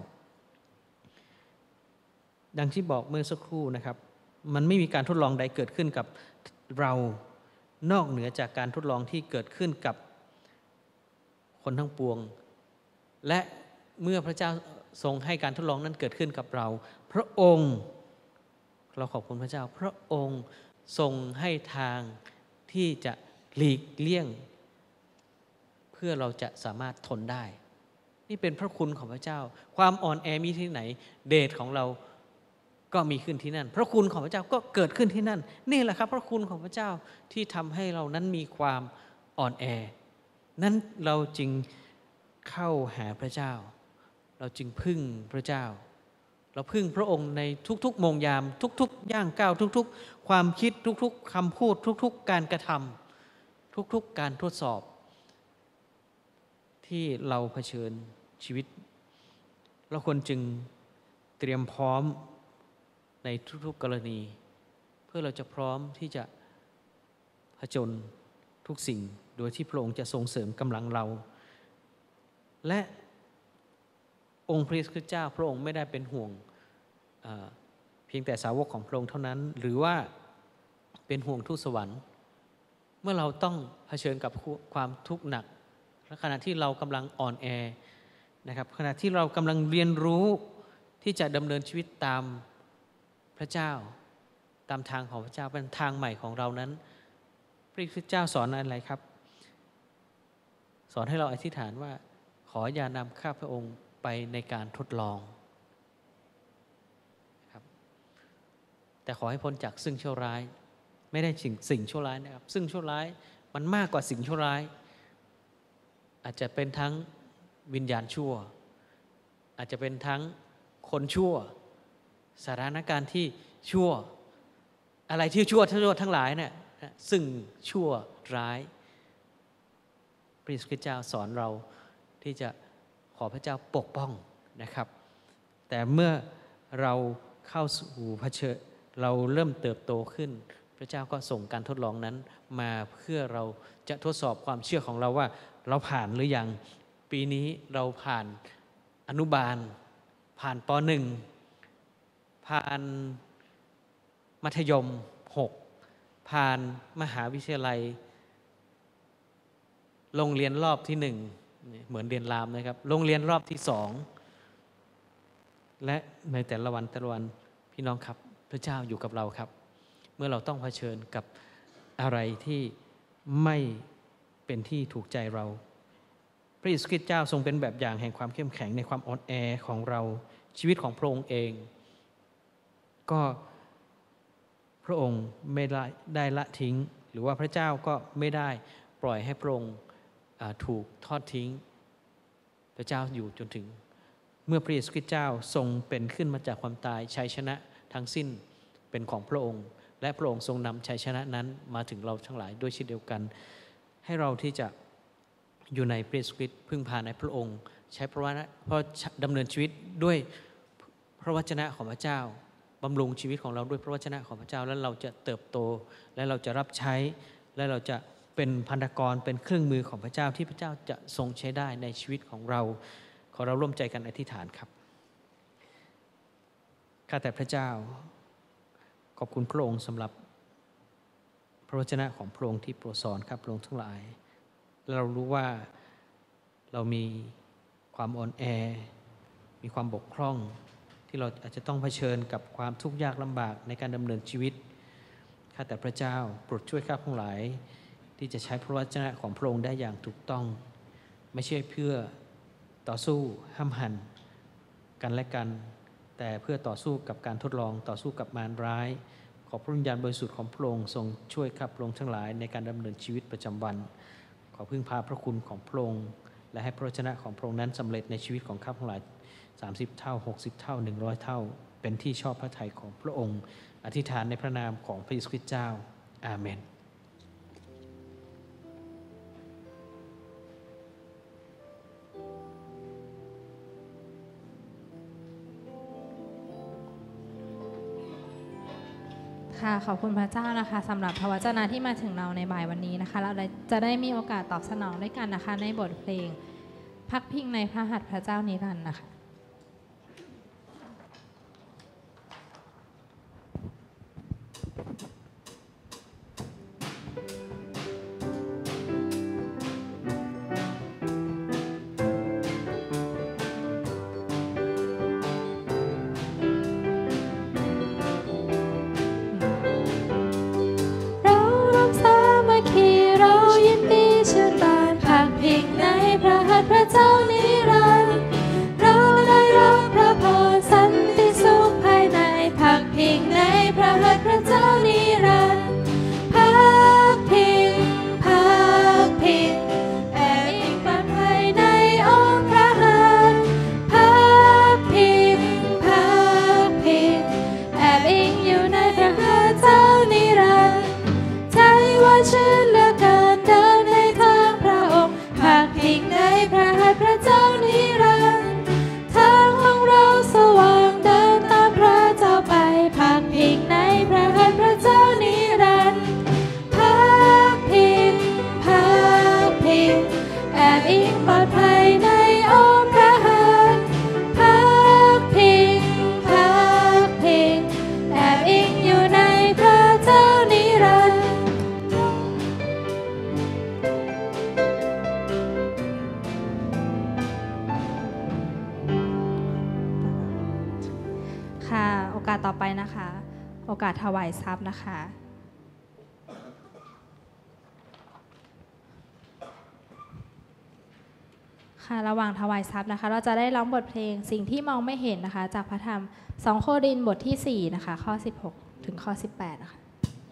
ดังที่บอกเมื่อสักครู่นะครับมันไม่มีการทดลองใดเกิดขึ้นกับเรานอกเหนือจากการทดลองที่เกิดขึ้นกับคนทั้งปวงและเมื่อพระเจ้าทรงให้การทดลองนั้นเกิดขึ้นกับเราพระองค์เราขอบคุณพระเจ้าพระองค์ทรงให้ทางที่จะหลีกเลี่ยงเพื่อเราจะสามารถทนได้นี่เป็นพระคุณของพระเจ้าความอ่อนแอมีที่ไหนเดชของเราก็มีขึ้นที่นั่นพระคุณของพระเจ้าก็เกิดขึ้นที่นั่นนี่แหละครับพระคุณของพระเจ้าที่ทำให้เรานั้นมีความอ่อนแอนั้นเราจึงเข้าหาพระเจ้าเราจึงพึ่งพระเจ้าเราพึ่งพระองค์ในทุกๆโมงยามทุกๆย่างก้าวทุกๆความคิดทุกๆคำพูดทุกๆการกระทำทุกๆการทดสอบที่เราเผชิญชีวิตเราควรจึงเตรียมพร้อมในทุกๆกรณีเพื่อเราจะพร้อมที่จะผจญทุกสิ่งโดยที่พระองค์จะทรงเสริมกำลังเราและองค์พระคริสต์เจ้าพระองค์ไม่ได้เป็นห่วงเพียงแต่สาวกของพระองค์เท่านั้นหรือว่าเป็นห่วงทูตสวรรค์เมื่อเราต้องเผชิญกับความทุกข์หนักและขณะที่เรากำลังอ่อนแอนะครับขณะที่เรากำลังเรียนรู้ที่จะดำเนินชีวิตตามพระเจ้าตามทางของพระเจ้าเป็นทางใหม่ของเรานั้นพระคริสต์เจ้าสอนอะไรครับสอนให้เราอธิษฐานว่าขออย่านำข้าพระองค์ไปในการทดลองครับแต่ขอให้พ้นจากซึ่งชั่วร้ายไม่ได้สิ่งชั่วร้ายนะครับซึ่งชั่วร้ายมันมากกว่าสิ่งชั่วร้ายอาจจะเป็นทั้งวิญญาณชั่วอาจจะเป็นทั้งคนชั่วสถานการณ์ที่ชั่วอะไรที่ชั่วทั้งหลายเนี่ยซึ่งชั่วร้ายพระคริสต์เจ้าสอนเราที่จะขอพระเจ้าปกป้องนะครับแต่เมื่อเราเข้าสู่เผชิญเราเริ่มเติบโตขึ้นพระเจ้าก็ส่งการทดลองนั้นมาเพื่อเราจะทดสอบความเชื่อของเราว่าเราผ่านหรือยังปีนี้เราผ่านอนุบาลผ่านป.1 ผ่านมัธยม6ผ่านมหาวิทยาลัยโรงเรียนรอบที่1เหมือนเรียนรามนะครับโรงเรียนรอบที่2และในแต่ละวันพี่น้องครับพระเจ้าอยู่กับเราครับเมื่อเราต้องเผชิญกับอะไรที่ไม่เป็นที่ถูกใจเราพระเยซูคริสต์เจ้าทรงเป็นแบบอย่างแห่งความเข้มแข็งในความอ่อนแอของเราชีวิตของพระองค์เองก็พระองค์ไม่ได้ละทิ้งหรือว่าพระเจ้าก็ไม่ได้ปล่อยให้พระองค์ถูกทอดทิ้งพระเจ้าอยู่จนถึงเมื่อพระเยซูคริสต์เจ้าทรงเป็นขึ้นมาจากความตายชัยชนะทั้งสิ้นเป็นของพระองค์และพระองค์ทรงนำชัยชนะนั้นมาถึงเราทั้งหลายด้วยเช่นเดียวกันให้เราที่จะอยู่ในพระเยซูคริสต์พึ่งพาในพระองค์ใช้เพราะดำเนินชีวิตด้วยพระวจนะของพระเจ้าบำรุงชีวิตของเราด้วยพระวจนะของพระเจ้าแล้วเราจะเติบโตและเราจะรับใช้และเราจะเป็นพันธกรเป็นเครื่องมือของพระเจ้าที่พระเจ้าจะทรงใช้ได้ในชีวิตของเราขอเราร่วมใจกันอธิษฐานครับข้าแต่พระเจ้าขอบคุณพระองค์สำหรับพระวจนะของพระองค์ที่โปรดสอนครับพระองค์ทั้งหลายเรารู้ว่าเรามีความอ่อนแอมีความบกพร่องที่เราอาจจะต้องเผชิญกับความทุกข์ยากลำบากในการดำเนินชีวิตข้าแต่พระเจ้าโปรดช่วยข้าพทั้งหลายที่จะใช้พระวจนะของพระองค์ได้อย่างถูกต้องไม่ใช่เพื่อต่อสู้ห้ำหั่นกันและกันแต่เพื่อต่อสู้กับการทดลองต่อสู้กับมารร้ายขอพระวิญญาณบริสุทธิ์ของพระองค์ทรงช่วยข้าพระองค์ทั้งหลายในการดำเนินชีวิตประจำวันขอพึ่งพาพระคุณของพระองค์และให้พระวจนะของพระองค์นั้นสำเร็จในชีวิตของข้าพทั้งหลาย30เท่า60เท่า100เท่าเป็นที่ชอบพระทัยของพระองค์อธิษฐานในพระนามของพระเยซูคริสต์เจ้าอาเมนค่ะขอบคุณพระเจ้านะคะสำหรับพระวจนะที่มาถึงเราในบ่ายวันนี้นะคะเราจะได้มีโอกาสตอบสนองด้วยกันนะคะในบทเพลงพักพิงในพระหัตถ์พระเจ้านิรันดร์นะคะพระเจ้านิรันดร์เราได้รับพระพรสันติสุขภายในพักพิงในพระหัตถ์พระเจ้านิรันดร์พักพิงแอบอิงปลอดภัยในอ้อมพระหัตถ์พักพิงแอบอิงอยู่ในพระหัตถ์เจ้านิรันดร์ใจว่าชื่นเหลือเกินเดินในทางพระองค์พักพิงในพระหัตถ์พระเจ้านิรันดร์ทางของเราสว่างเดินตามพระเจ้าไปพักพิงในพระหัตถ์พระเจ้านิรันดร์พักพิงแอบอิงปลอดภัยในอ้อมพระหัตถ์พักพิงแอบอิงอยู่ในพระเจ้านิรันดร์ค่ะโอกาสต่อไปนะคะโอกาสถวายทรัพย์นะคะค่ะระหว่างถวายทรัพย์นะคะเราจะได้ร้องบทเพลงสิ่งที่มองไม่เห็นนะคะจากพระธรรม2 โครินธ์บทที่4นะคะข้อ16ถึงข้อ18นะคะ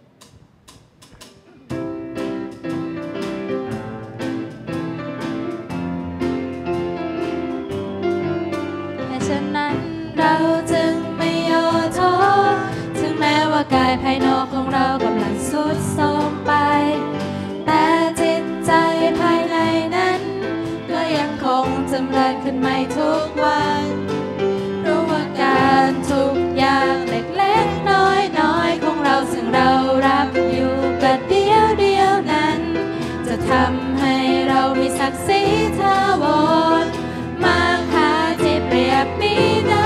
ฉะนั้นเราจึงไม่ย่อท้อถึงแม้ว่ากายภายนอกของเรากำลังทรุดโทรมไปแต่จิตใจภายในนั้นก็ยังคงจำเริญขึ้นใหม่ทุกวันรู้ว่าการทุกอย่างเล็กๆน้อยๆของเราซึ่งเรารับอยู่ประเดียวนั้นจะทำให้เรามีศักดิ์ศรีถาวรมากหาที่เปรียบมิได้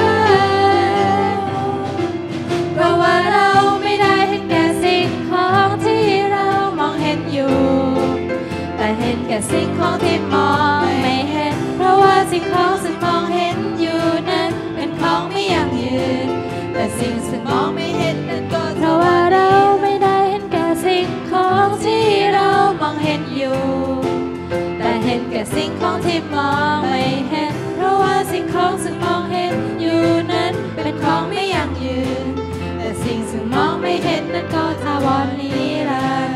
เพราะว่าเราไม่ได้เห็นแก่สิ่งของที่เรามองเห็นอยู่แต่เห็นแก่สิ่งของที่มองไม่เห็นเพราะว่าสิ่งของซึ่งมองเห็นอยู่นั้นเป็นของไม่ยั่งยืนแต่สิ่งซึ่งมองไม่เห็นนั้นก็เพราะว่าเราไม่ได้เห็นแก่สิ่งของที่เรามองเห็นอยู่แต่เห็นแก่สิ่งของที่มองไม่เห็นเพราะว่าสิ่งของซึ่งมองเห็นอยู่นั้นเป็นของไม่ยั่งยืนแต่สิ่งซึ่งมองไม่เห็นนั้นก็ถาวรนิรันดร์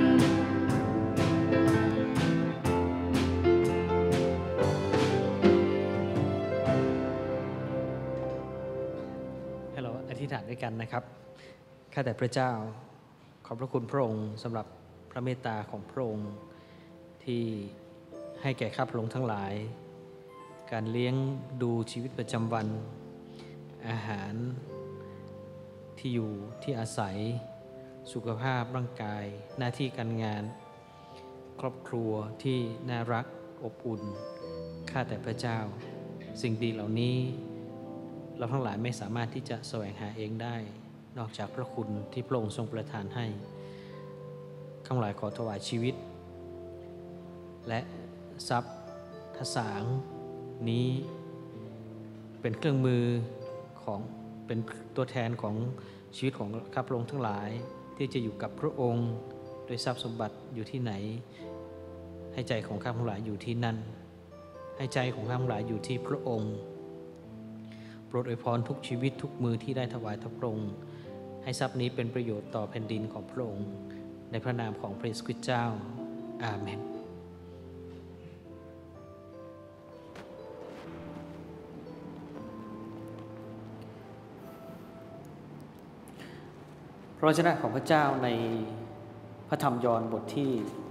ให้เราอธิษฐานด้วยกันนะครับข้าแต่พระเจ้าขอบพระคุณพระองค์สำหรับพระเมตตาของพระองค์ที่ให้แก่ข้าพระองค์ทั้งหลายการเลี้ยงดูชีวิตประจำวันอาหารที่อยู่ที่อาศัยสุขภาพร่างกายหน้าที่การงานครอบครัวที่น่ารักอบอุ่นข้าแต่พระเจ้าสิ่งดีเหล่านี้เราทั้งหลายไม่สามารถที่จะแสวงหาเองได้นอกจากพระคุณที่พระองค์ทรงประทานให้ข้าพเจ้าขอถวายชีวิตและทรัพย์ทสางนี้เป็นเครื่องมือของเป็นตัวแทนของชีวิตของข้าพระองค์ทั้งหลายที่จะอยู่กับพระองค์โดยทรัพย์สมบัติอยู่ที่ไหนให้ใจของข้าพทั้งหลายอยู่ที่นั่นให้ใจของข้าพทั้งหลายอยู่ที่พระองค์โปรดอวยพรทุกชีวิตทุกมือที่ได้ถวายพระองค์ให้ทรัพย์นี้เป็นประโยชน์ต่อแผ่นดินของพระองค์ในพระนามของพระเยซูคริสต์เจ้าอาเมนพระวจนะของพระเจ้าในพระธรรมยอห์นบทที่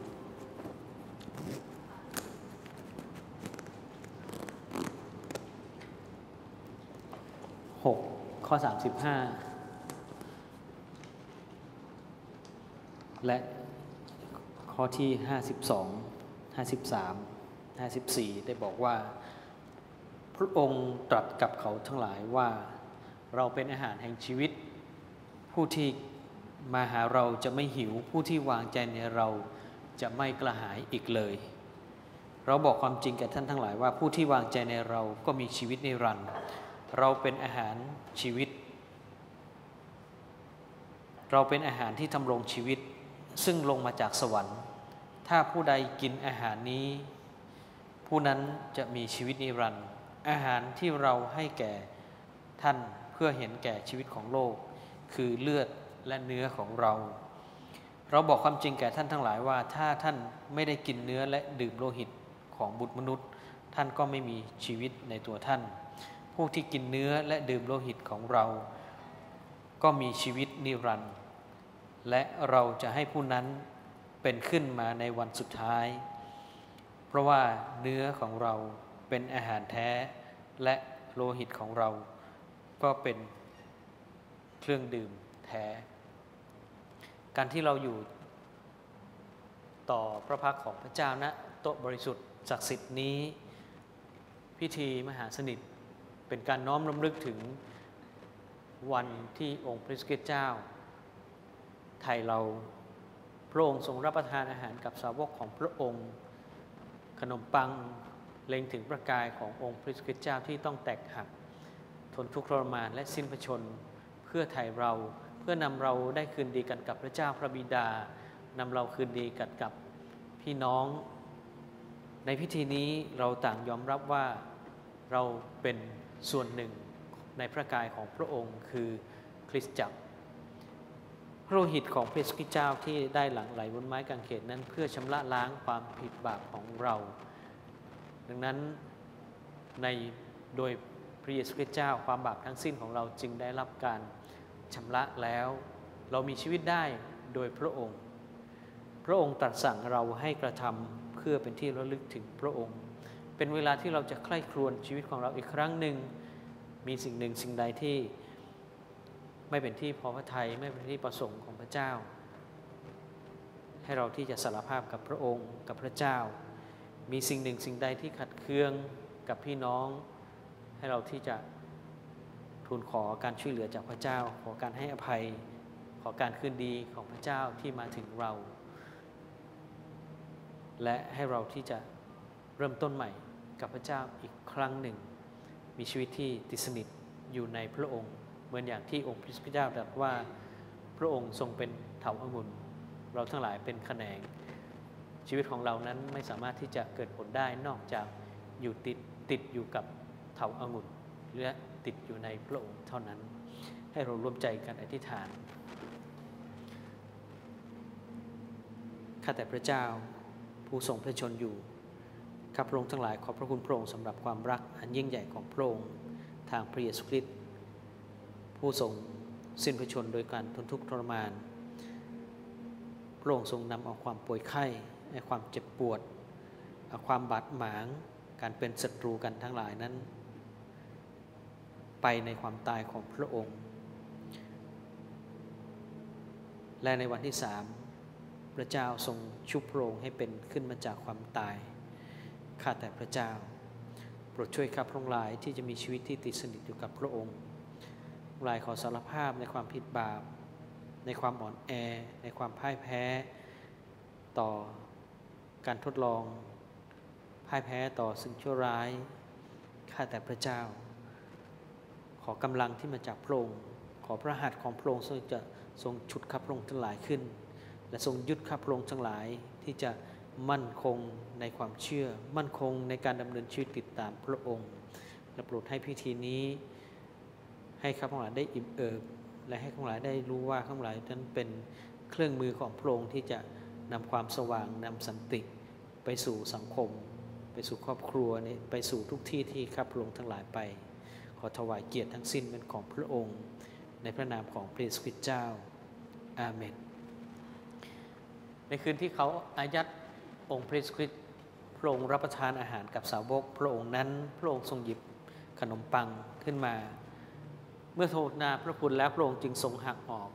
6ข้อ35และข้อที่52 53 54ได้บอกว่าพระองค์ตรัสกับเขาทั้งหลายว่าเราเป็นอาหารแห่งชีวิตผู้ที่มาหาเราจะไม่หิวผู้ที่วางใจในเราจะไม่กระหายอีกเลยเราบอกความจริงแก่ท่านทั้งหลายว่าผู้ที่วางใจในเราก็มีชีวิตนิรันดร์เราเป็นอาหารชีวิตเราเป็นอาหารที่ทำรงชีวิตซึ่งลงมาจากสวรรค์ถ้าผู้ใดกินอาหารนี้ผู้นั้นจะมีชีวิตนิรันดร์อาหารที่เราให้แก่ท่านเพื่อเห็นแก่ชีวิตของโลกคือเลือดและเนื้อของเราบอกความจริงแก่ท่านทั้งหลายว่าถ้าท่านไม่ได้กินเนื้อและดื่มโลหิตของบุตรมนุษย์ท่านก็ไม่มีชีวิตในตัวท่านผู้ที่กินเนื้อและดื่มโลหิตของเราก็มีชีวิตนิรันดร์และเราจะให้ผู้นั้นเป็นขึ้นมาในวันสุดท้ายเพราะว่าเนื้อของเราเป็นอาหารแท้และโลหิตของเราก็เป็นเครื่องดื่มแท้การที่เราอยู่ต่อพระพักตร์ของพระเจ้าณโต๊ะบริสุทธิ์ศักดิ์สิทธิ์นี้พิธีมหาสนิทเป็นการน้อมรำลึกถึงวันที่องค์พระคริสต์เจ้าไถ่เราพระองค์ทรงรับประทานอาหารกับสาวกของพระองค์ขนมปังเล็งถึงประกายขององค์พระคริสต์เจ้าที่ต้องแตกหักทนทุกข์ทรมานและสิ้นพระชนเพื่อไถ่เราเพื่อนำเราได้คืนดีกันกับพระเจ้าพระบิดานำเราคืนดีกันกับพี่น้องในพิธีนี้เราต่างยอมรับว่าเราเป็นส่วนหนึ่งในพระกายของพระองค์คือคริสตจักรพระโลหิตของพระเยซูคริสต์เจ้าที่ได้หลั่งไหลบนไม้กางเขนนั้นเพื่อชำระล้างความผิดบาปของเราดังนั้นโดยพระเยซูคริสต์เจ้าความบาปทั้งสิ้นของเราจึงได้รับการชำระแล้วเรามีชีวิตได้โดยพระองค์ตรัสสั่งเราให้กระทำเพื่อเป็นที่ระลึกถึงพระองค์เป็นเวลาที่เราจะใคร่ครวญชีวิตของเราอีกครั้งหนึ่งมีสิ่งหนึ่งสิ่งใดที่ไม่เป็นที่พอพระทัยไม่เป็นที่ประสงค์ของพระเจ้าให้เราที่จะสารภาพกับพระองค์กับพระเจ้ามีสิ่งหนึ่งสิ่งใดที่ขัดเคืองกับพี่น้องให้เราที่จะทูลขอการช่วยเหลือจากพระเจ้าขอการให้อภัยขอการคืนดีของพระเจ้าที่มาถึงเราและให้เราที่จะเริ่มต้นใหม่กับพระเจ้าอีกครั้งหนึ่งมีชีวิตที่ติดสนิทอยู่ในพระองค์เหมือนอย่างที่องค์พระเจ้าตรัสว่าพระองค์ทรงเป็นเถาองุ่นเราทั้งหลายเป็นแขนงชีวิตของเรานั้นไม่สามารถที่จะเกิดผลได้นอกจากอยู่ติดอยู่กับเถาองุ่นและติดอยู่ในพระองค์เท่านั้นให้เราร่วมใจกันอธิษฐานข้าแต่พระเจ้าผู้ทรงพระชนอยู่ข้าพระองค์ทั้งหลายขอบพระคุณพระองค์สำหรับความรักอันยิ่งใหญ่ของพระองค์ทางพระเยซูคริสต์ผู้ทรงสิ้นพระชนม์โดยการทนทุกข์ทรมานพระองค์ทรงนำเอาความป่วยไข้ความเจ็บปวดความบาดหมางการเป็นศัตรูกันทั้งหลายนั้นไปในความตายของพระองค์และในวันที่3พระเจ้าทรงชุบพระองค์ให้เป็นขึ้นมาจากความตายข้าแต่พระเจ้าโปรดช่วยข้าพระองค์หลายที่จะมีชีวิตที่ติดสนิทอยู่กับพระองค์หลายขอสารภาพในความผิดบาปในความอ่อนแอในความพ่ายแพ้ต่อการทดลองพ่ายแพ้ต่อสิ่งชั่วร้ายข้าแต่พระเจ้าขอกำลังที่มาจากพระองค์ขอพระหัตถ์ของพระองค์จะทรงฉุดข้าพระองค์ทั้งหลายขึ้นและทรงยึดข้าพระองค์ทั้งหลายที่จะมั่นคงในความเชื่อมั่นคงในการดำเนินชีวิตติดตามพระองค์และโปรดให้พิธีนี้ให้ข้าพระองค์ได้อิ่มเอิบและให้ข้าพระองค์ได้รู้ว่าข้าพระองค์นั้นเป็นเครื่องมือของพระองค์ที่จะนำความสว่างนำสันติไปสู่สังคมไปสู่ครอบครัวไปสู่ทุกที่ที่ข้าพระองค์ทั้งหลายไปขอถวายเกียรติทั้งสิ้นเป็นของพระองค์ในพระนามของพระเยซูคริสต์เจ้าอาเมนในคืนที่เขาอายัดองค์พระเยซูคริสต์พระองค์รับประทานอาหารกับสาวกพระองค์นั้นพระองค์ทรงหยิบขนมปังขึ้นมาเมื่อโทษนาพระคุณแล้วพระองค์จึงทรงหักออก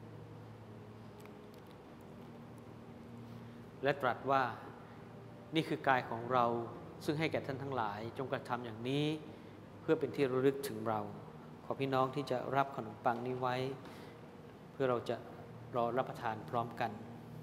และตรัสว่านี่คือกายของเราซึ่งให้แก่ท่านทั้งหลายจงกระทำอย่างนี้เพื่อเป็นที่ระลึกถึงเราขอพี่น้องที่จะรับขนมปังนี้ไว้เพื่อเราจะรอรับประทานพร้อมกัน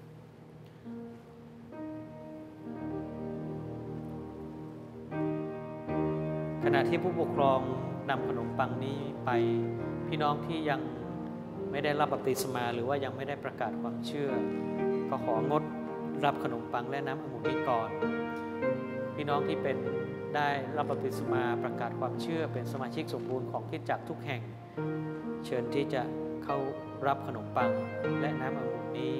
ขณะที่ผู้ปกครองนำขนมปังนี้ไปพี่น้องที่ยังไม่ได้รับบัพติศมาหรือว่ายังไม่ได้ประกาศความเชื่อก็ของดรับขนมปังและน้ำองุ่นนี้ก่อนพี่น้องที่เป็นได้รับบัพติศมาประกาศความเชื่อเป็นสมาชิกสมบูรณ์ของคริสตจักรทุกแห่งเชิญที่จะเข้ารับขนมปังและน้ำองุ่นนี้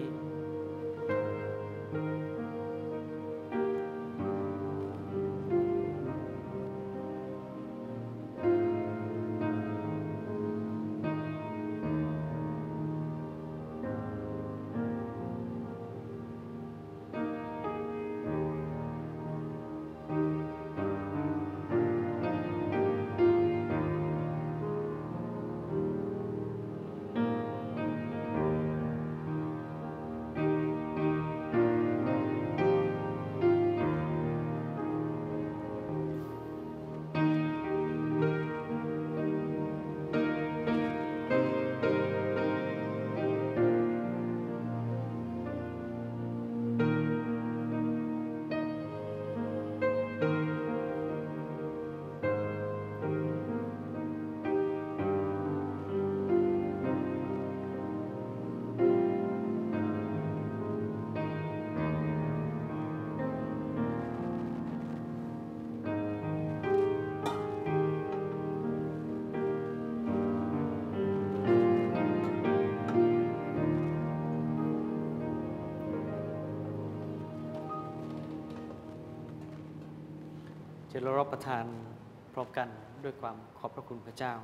จะรับประทานพร้อมกันด้วยความขอบพระคุณพระเจ้า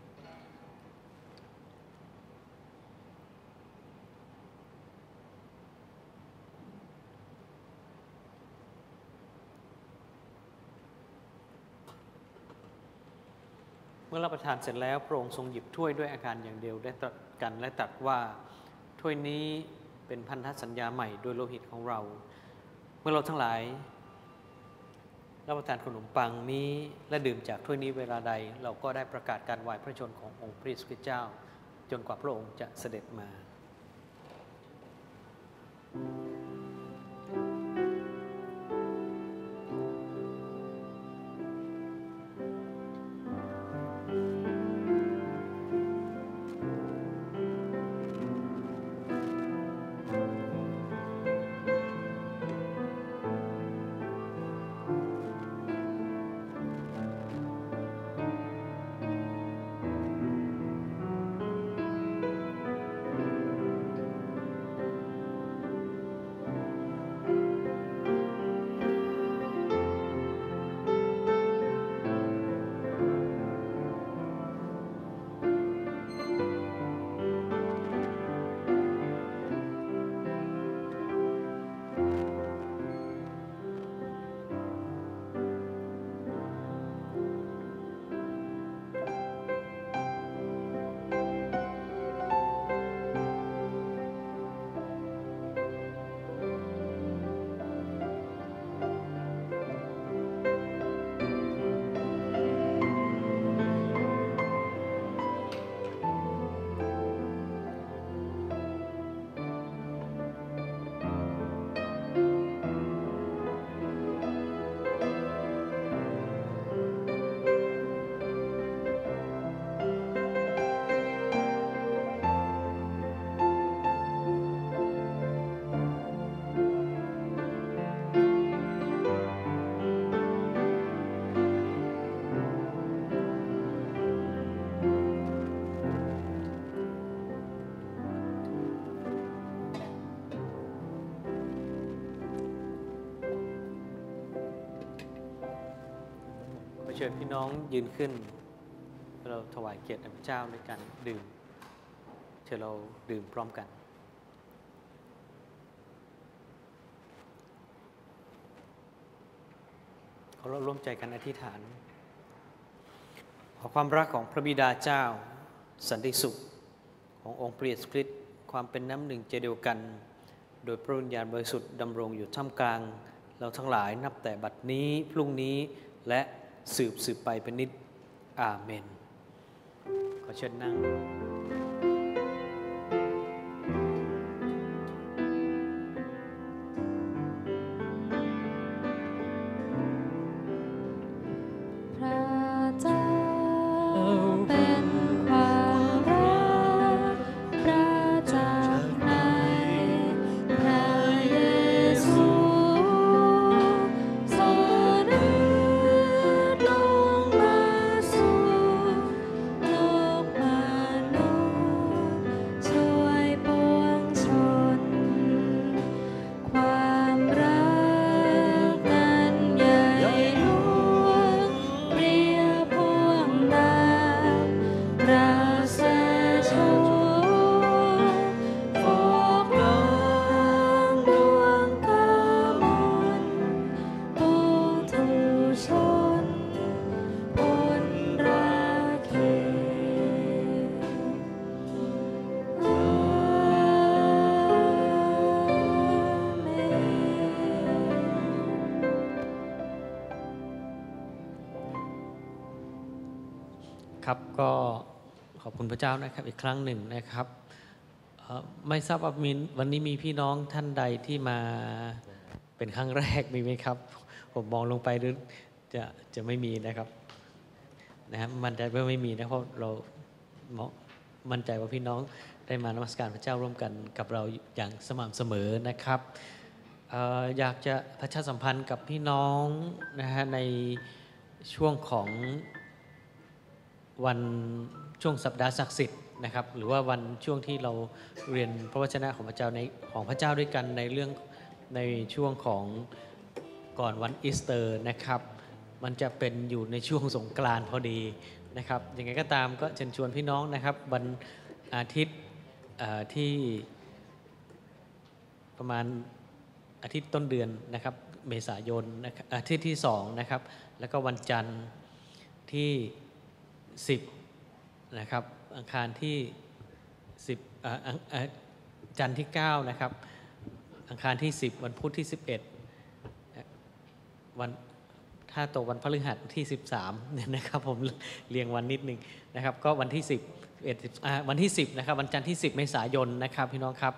เมื่อรับประทานเสร็จแล้วพระองค์ทรงหยิบถ้วยด้วยอาการอย่างเดียวได้ตรัสกันและตรัสว่าถ้วยนี้เป็นพันธสัญญาใหม่โดยโลหิตของเราเมื่อเราทั้งหลายรับประทานขนมปังนี้และดื่มจากถ้วยนี้เวลาใดเราก็ได้ประกาศการวายพระชนขององค์พระเยซูคริสต์เจ้าจนกว่าพระองค์จะเสด็จมาเชิญพี่น้องยืนขึ้นเราถวายเกียรติพระเจ้าด้วยการดื่มเชิญเราดื่มพร้อมกันขอเราร่วมใจกันอธิษฐานขอความรักของพระบิดาเจ้าสันติสุขขององค์พระเยซูคริสต์ความเป็นน้ำหนึ่งใจเดียวกันโดยพระวิญญาณบริสุทธิ์ดำรงอยู่ท่ามกลางเราทั้งหลายนับแต่บัดนี้พรุ่งนี้และสืบไปเป็นนิจอาเมนขอเชิญนั่งพระเจ้าเป็นความรักประจากในพระเยซูทรงเดินลงมาสู่โลกมนุษย์ช่วยปวงชนความรักนั้นใหญ่หลวงเปรียบพวงดาวประเสริฐโชนฟอกล้างดวงกมลปุถุชนคนรักเขอาเมนครับก็ขอบคุณพระเจ้านะครับอีกครั้งหนึ่งนะครับไม่ทราบว่าวันนี้มีพี่น้องท่านใดที่มาเป็นครั้งแรกมีไหมครับผมมองลงไปหรือจะไม่มีนะครับมั่นใจว่าไม่มีนะเพราะเรามั่นใจว่าพี่น้องได้มานมัสการพระเจ้าร่วมกันกับเราอย่างสม่ำเสมอนะครับอยากจะประชาสัมพันธ์กับพี่น้องนะฮะในช่วงของวันช่วงสัปดาห์ศักดิ์สิทธิ์นะครับหรือว่าวันช่วงที่เราเรียนพระวจนะของพระเจ้าด้วยกันในเรื่องในช่วงของก่อนวันอีสเตอร์นะครับมันจะเป็นอยู่ในช่วงสงกรานต์พอดีนะครับยังไงก็ตามก็เชิญชวนพี่น้องนะครับวันอาทิตย์ที่ประมาณอาทิตย์ต้นเดือนนะครับเมษายนนะครับอาทิตย์ที่2นะครับแล้วก็วันจันทร์ที่10นะครับอังคารที่10จันทร์ที่9นะครับอังคารที่10วันพุธที่11วันถ้าตกวันพฤหัสที่13เนี่ยนะครับผมเรียงวันนิดนึงนะครับก็วันที่10วันที่10นะครับวันจันทร์ที่10เมษายนนะครับพี่น้องครับ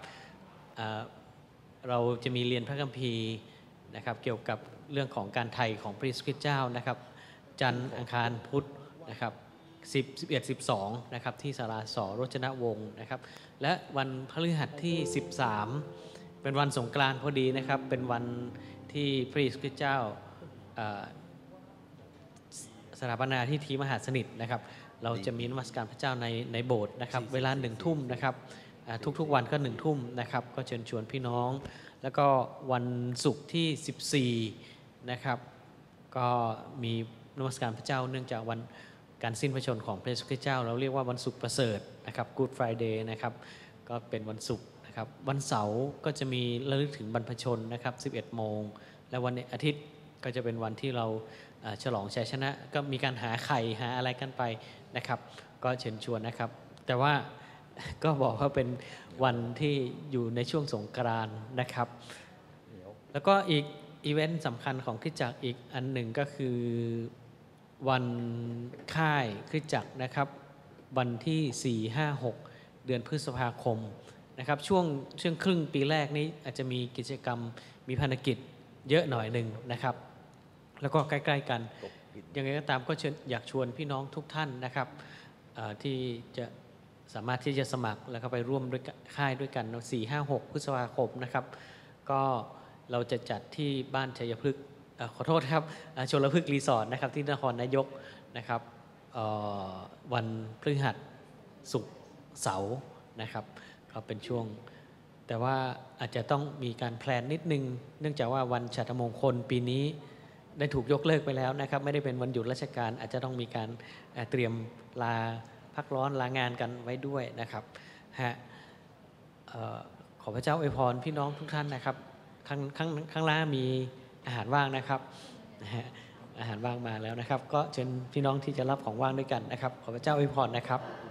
เราจะมีเรียนพระคัมภีร์นะครับเกี่ยวกับเรื่องของการไถ่ของพระเยซูคริสต์เจ้านะครับจันทร์อังคารพุธนะครับ10 11 12นะครับที่ศาลาสโรจนวงศ์นะครับและวันพฤหัสที่13เป็นวันสงกรานต์พอดีนะครับเป็นวันที่พระเยซูคริสต์เจ้าสถาปนาที่ทีมหาสนิทนะครับเราจะมีนมัสการพระเจ้าในโบสถ์นะครับเวลา1 ทุ่มนะครับทุกๆวันก็1 ทุ่มนะครับก็เชิญชวนพี่น้องแล้วก็วันศุกร์ที่14นะครับก็มีนมัสการพระเจ้าเนื่องจากวันการสิ้นพระชนม์ของพระเยซูคริสต์เจ้าเราเรียกว่าวันศุกร์ประเสริฐนะครับ Good Friday นะครับก็เป็นวันศุกร์นะครับวันเสาร์ก็จะมีระลึกถึงบรรพชนนะครับ 11 โมงและวันอาทิตย์ก็จะเป็นวันที่เราฉลองชัยชนะก็มีการหาไข่หาอะไรกันไปนะครับก็เชิญชวนนะครับแต่ว่าก็บอกว่าเป็นวันที่อยู่ในช่วงสงกรานต์นะครับแล้วก็อีกอีเวนต์สำคัญของคริสตจักรอีกอันหนึ่งก็คือวันค่ายคริสตจักรนะครับวันที่4 5 6เดือนพฤษภาคมนะครับช่วงครึ่งปีแรกนี้อาจจะมีกิจกรรมมีภารกิจเยอะหน่อยหนึ่งนะครับแล้วก็ใกล้ๆกันยังไงก็ตามก็อยากชวนพี่น้องทุกท่านนะครับที่จะสามารถที่จะสมัครแล้วก็ไปร่วมด้วยค่ายด้วยกัน4 5 6พฤษภาคมนะครับก็เราจะจัดที่บ้านชัยพฤกษ์ขอโทษครับชลพฤกษ์รีสอร์ทนะครับที่นครนายกนะครับวันพฤหัสศุกร์เสาร์นะครับก็เป็นช่วงแต่ว่าอาจจะต้องมีการแพลนนิดนึงเนื่องจากว่าวันฉัตรมงคลปีนี้ได้ถูกยกเลิกไปแล้วนะครับไม่ได้เป็นวันหยุดราชการอาจจะต้องมีการเตรียมลาพักร้อนลางานกันไว้ด้วยนะครับฮะขอพระเจ้าอวยพรพี่น้องทุกท่านนะครับข้างล่างมีอาหารว่างนะครับอาหารว่างมาแล้วนะครับก็เชิญพี่น้องที่จะรับของว่างด้วยกันนะครับขอพระเจ้าอวยพรนะครับ